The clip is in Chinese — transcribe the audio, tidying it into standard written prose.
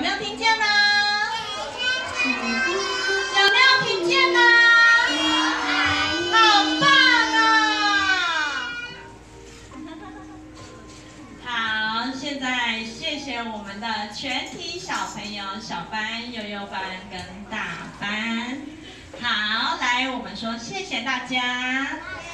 没有听见呢？有没有听见呢？好棒啊！好，现在谢谢我们的全体小朋友，小班、幼幼班跟大班。好，来，我们说谢谢大家。